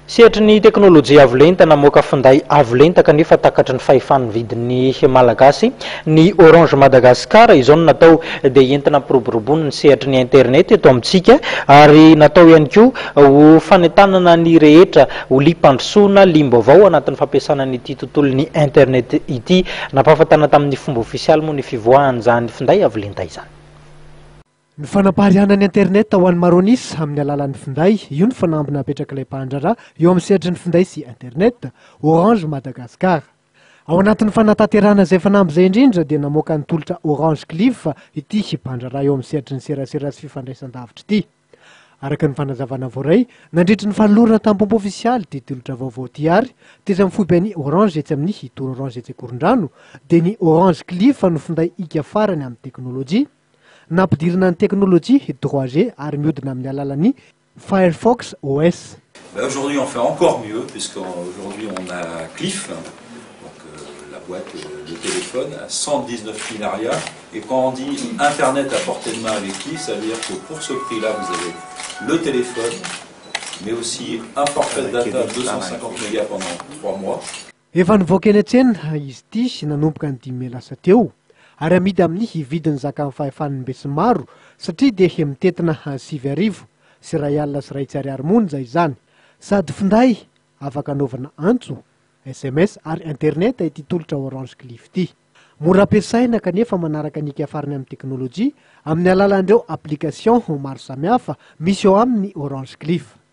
Sehatra ny teknôlôjia avolenta namoaka finday avolenta kanefa takatra ny fahefany vidin'ny malagasy ny Orange Madagascar izao no natao dia entina piroboroboana ny sehatra ny internet eto amintsika ary natao ihany koa ho fanentanana ny rehetra ho limpandrosoana limbaovao anatin'ny fampiasana n'ity tontolon'ny internet ity. Nampahafatana tamin'ny fomba ofisialy moa ny fivoahan'izany finday avolenta izany. Ny fanapahariana ny internet ho an'ny maronis amin'ny alalan'ny finday, io ny fanambina apetraka ilay mpandrara eo amin'ny sehatra ny finday sy internet Orange Madagascar. Ao anatin'ny fanatanterahana izay fanamby izay indrindra dia namoaka ny tolotra Orange Cliff ity mpandrara eo amin'ny sehatra ny serasera sy fifandraisan-davitra ity. Araka ny fanazavana voaray, nandritra ny fanolorana tampompo ofisialy ity tolotra vaovao ity ary, teza mifoiben'ny Orange etsy amin'ny itony Orange etsy Korondrano, dia ny Orange Cliff no finday ika farany amin'ny teknôlôjia. Nampidirana ny teknôlôjia 3G ary mihodina amin'ny alalan'ny Firefox OS. Aujourd'hui on fait encore mieux puisqu'aujourd'hui on a Cliff, donc la boîte de téléphone à 119 binariats, et quand on dit internet à portée de main avec Cliff, ça veut dire que pour ce prix-là vous avez le téléphone mais aussi un forfait de data 250 mégas pendant 3 mois. Efa nivoaka eny an-tsena izy ity sy nanomboka ny 10 000 lasa teo. Ary amidy amin'ny vidiny zaka amin'ny fahefan'ny besimaro satria dia mitetina 7,000 sy R1 sy R2 monja izany. Sady finday afaka anaovana antso, SMS ary internet ity tolotra Orange Cliff ity. Mora ampiasaina kanefa manaraka ny ika farany amin'ny teknôlôjia amin'ny alalan'ireo application maro samihafa misy eo amin'ny Orange Cliff.